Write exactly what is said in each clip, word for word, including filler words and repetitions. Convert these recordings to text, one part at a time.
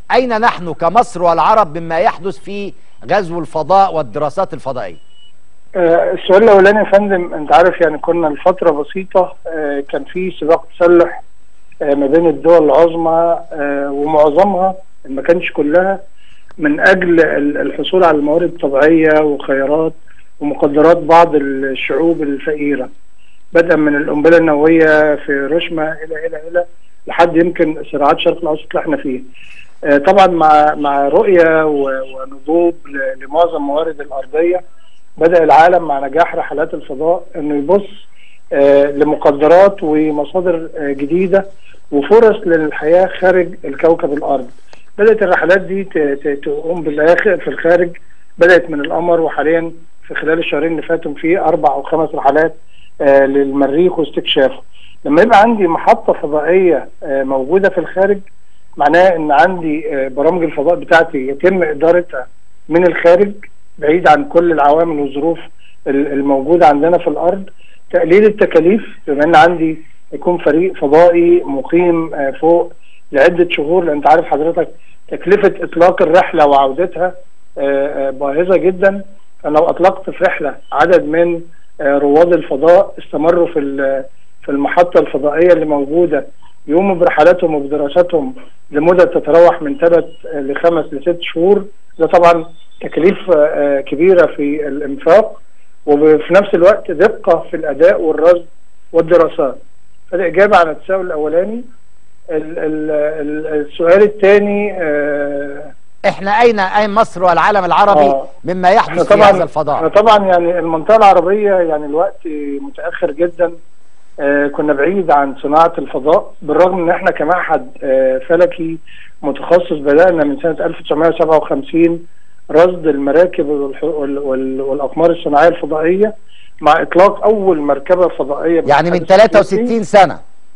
أين نحن كمصر والعرب مما يحدث في غزو الفضاء والدراسات الفضائية؟ آه السؤال الأولاني يا فندم، أنت عارف يعني كنا لفترة بسيطة آه كان في سباق تسلح آه ما بين الدول العظمى آه ومعظمها ما كانش كلها من أجل الحصول على الموارد الطبيعية وخيرات ومقدرات بعض الشعوب الفقيرة، بدءا من القنبلة النووية في هيروشيما إلى إلى إلى لحد يمكن صراعات الشرق الأوسط اللي احنا فيه. آه طبعا مع مع رؤية ونضوج لمعظم موارد الأرضية، بدأ العالم مع نجاح رحلات الفضاء انه يبص آه لمقدرات ومصادر آه جديدة وفرص للحياة خارج الكوكب الأرض. بدأت الرحلات دي تقوم بالآخر في الخارج، بدأت من القمر، وحاليا في خلال الشهرين اللي فاتوا في أربع أو خمس رحلات آه للمريخ واستكشافه. لما يبقى عندي محطة فضائية آه موجودة في الخارج، معناه ان عندي آه برامج الفضاء بتاعتي يتم إدارتها من الخارج بعيد عن كل العوامل والظروف الموجودة عندنا في الأرض. تقليل التكاليف، بما أن عندي يكون فريق فضائي مقيم فوق لعدة شهور، لأن أنت عارف حضرتك تكلفة إطلاق الرحلة وعودتها باهظة جدا. فلو أطلقت في رحلة عدد من رواد الفضاء استمروا في في المحطة الفضائية اللي موجودة، يقوموا برحلاتهم وبدراساتهم لمدة تتراوح من ثلاث لخمس لست شهور، ده طبعا تكاليف كبيرة في الإنفاق، وفي نفس الوقت دقة في الأداء والرصد والدراسات. فالإجابة على التساؤل الأولاني. السؤال الثاني، احنا أين أين مصر والعالم العربي آه مما يحدث في هذا الفضاء؟ احنا طبعا يعني المنطقة العربية يعني الوقت متأخر جدا، آه كنا بعيد عن صناعة الفضاء، بالرغم ان احنا كمعهد آه فلكي متخصص بدأنا من سنة ألف وتسعمائة وسبعة وخمسين رصد المراكب والأقمار الصناعية الفضائية، مع إطلاق أول مركبة فضائية يعني من ثلاثة وستين سنة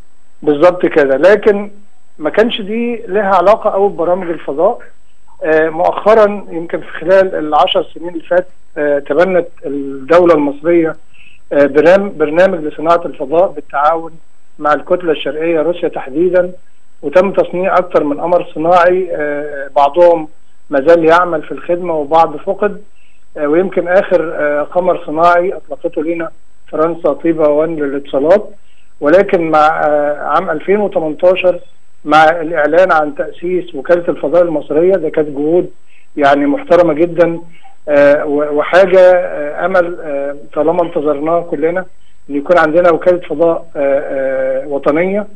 بالظبط كده. لكن ما كانش دي لها علاقة أو ببرامج الفضاء. آه مؤخرا يمكن في خلال العشر سنين اللي فات آه تبنت الدولة المصرية آه برنامج لصناعة الفضاء بالتعاون مع الكتلة الشرقية روسيا تحديدا، وتم تصنيع أكثر من قمر صناعي، آه بعضهم ما زال يعمل في الخدمة وبعض فقد. آه ويمكن آخر آه قمر صناعي أطلقته لنا فرنسا طيبة وان للاتصالات. ولكن مع آه عام ألفين وثمانية عشر مع الإعلان عن تأسيس وكالة الفضاء المصرية، ده كانت جهود يعني محترمة جدا آه وحاجة آه أمل آه طالما انتظرناه كلنا أن يكون عندنا وكالة فضاء آه آه وطنية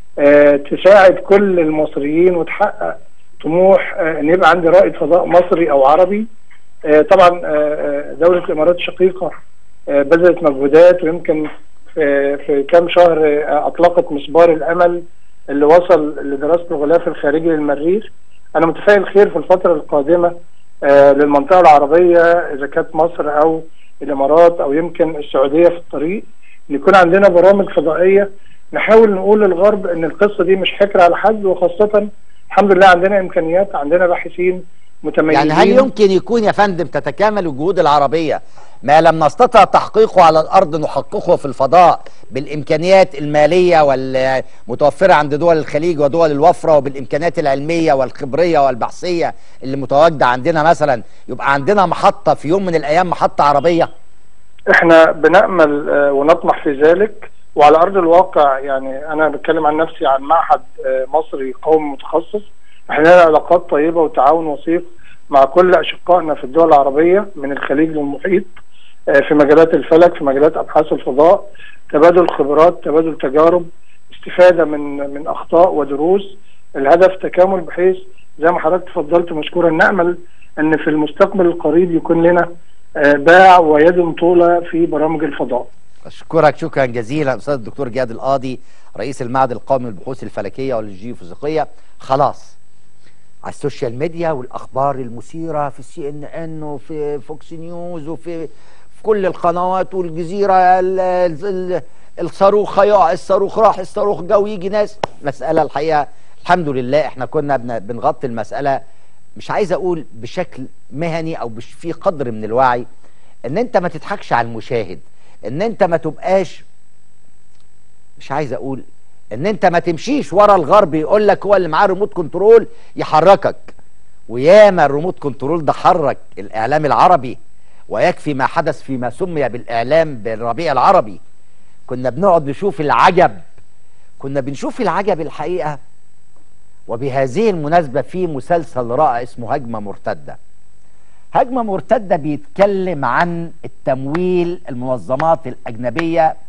آه تساعد كل المصريين وتحقق طموح ان يبقى عندي رائد فضاء مصري او عربي. طبعا دولة الامارات الشقيقة بذلت مجهودات، ويمكن في, في كام شهر اطلقت مسبار الامل اللي وصل لدراسة الغلاف الخارجي للمريخ. انا متفائل خير في الفترة القادمة للمنطقة العربية، اذا كانت مصر او الامارات او يمكن السعودية في الطريق، ان يكون عندنا برامج فضائية نحاول نقول للغرب ان القصة دي مش حكر على حد، وخاصة الحمد لله عندنا امكانيات، عندنا باحثين متميزين. يعني هل يمكن يكون يا فندم تتكامل الجهود العربية ما لم نستطع تحقيقه على الارض نحققه في الفضاء بالامكانيات المالية والمتوفرة عند دول الخليج ودول الوفرة، وبالامكانيات العلمية والخبرية والبحثية اللي متواجدة عندنا؟ مثلا يبقى عندنا محطة في يوم من الايام، محطة عربية. احنا بنأمل ونطمح في ذلك، وعلى أرض الواقع يعني أنا بتكلم عن نفسي عن معهد مصري قومي متخصص. احنا لنا علاقات طيبة وتعاون وثيق مع كل أشقائنا في الدول العربية من الخليج للمحيط في مجالات الفلك، في مجالات أبحاث الفضاء، تبادل خبرات، تبادل تجارب، استفادة من من أخطاء ودروس. الهدف تكامل، بحيث زي ما حضرتك تفضلت مشكورا نأمل أن في المستقبل القريب يكون لنا باع ويد طولة في برامج الفضاء. أشكرك شكرا جزيلا أستاذ الدكتور جهاد القاضي، رئيس المعهد القومي للبحوث الفلكية والجيوفيزيقية. خلاص على السوشيال ميديا والأخبار المثيرة في السي ان ان وفي فوكس نيوز وفي في كل القنوات والجزيرة، الصاروخ هيقع، الصاروخ راح، الصاروخ جو، يجي ناس. مسألة الحقيقة الحمد لله احنا كنا بنغطي المسألة، مش عايز أقول بشكل مهني أو في قدر من الوعي، إن أنت ما تضحكش على المشاهد، ان انت ما تبقاش، مش عايز اقول ان انت ما تمشيش ورا الغرب يقول لك هو اللي معاه ريموت كنترول يحركك. وياما الريموت كنترول ده حرك الاعلام العربي، ويكفي ما حدث فيما سمي بالاعلام بالربيع العربي. كنا بنقعد نشوف العجب، كنا بنشوف العجب الحقيقة. وبهذه المناسبة في مسلسل رائع اسمه هجمة مرتدة. هجمة مرتدة بيتكلم عن التمويل المنظمات الأجنبية